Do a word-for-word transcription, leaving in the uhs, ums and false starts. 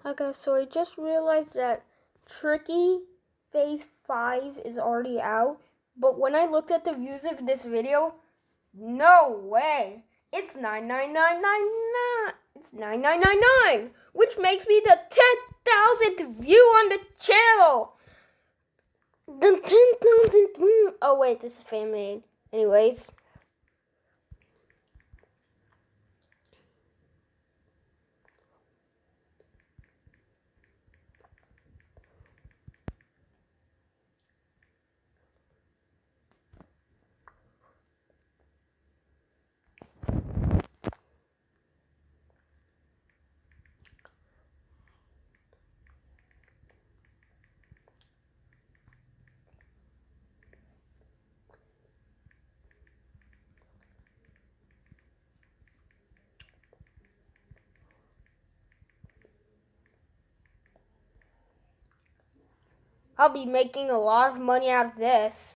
Okay, so I just realized that Tricky Phase five is already out, but when I looked at the views of this video, no way! It's nine nine nine nine nine. It's nine nine nine nine, which makes me the ten thousandth view on the channel. The ten thousandth. Oh wait, this is fan made. Anyways. I'll be making a lot of money out of this.